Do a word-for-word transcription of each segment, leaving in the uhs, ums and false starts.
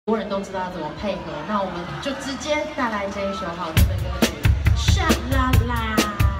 多人都知道怎么配合，那我们就直接带来这一首好听的歌曲《沙啦啦》。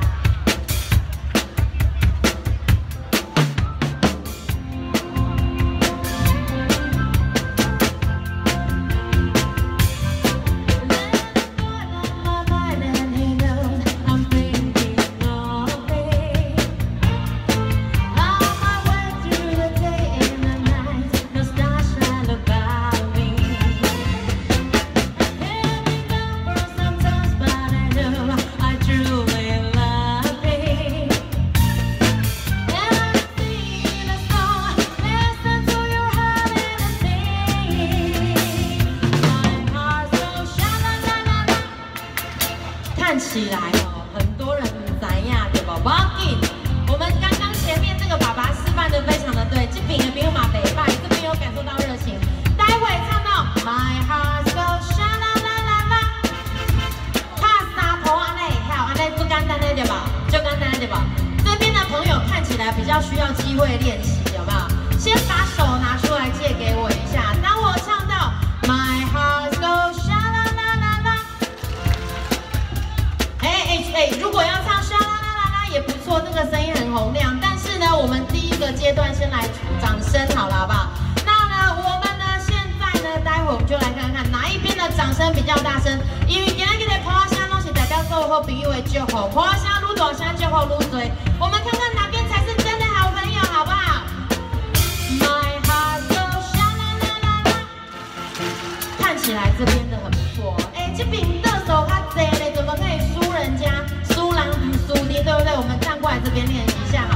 看起来哦，很多人怎样对吧？不要紧，我们刚刚前面这个爸爸示范的非常的对，这边也不用马北拜，这边有感受到热情。待会唱到 My heart goes sha la la la la， 踏沙坡安内，还有安内不简单的对吧？就简单的对吧？这边的朋友看起来比较需要机会练习，有没有？先把手拿出来借给我一下，当我唱到 My heart goes sha la la la la。 哎，如果要唱沙啦啦啦啦也不错，这个声音很洪亮。但是呢，我们第一个阶段先来掌声好了，好不好？那呢，我们呢现在呢，待会我们就来看看哪一边的掌声比较大声。因为今天的破声都是代表所有好朋友的祝福，破声愈大声祝福愈多。我们看看哪边才是真的好朋友，好不好 ？My heart goes sha la la la la。看起来这边的很不错，哎，这边的手他贼嘞，怎么可以输人家？输狼不输敌，对不对？我们站过来这边练习一下。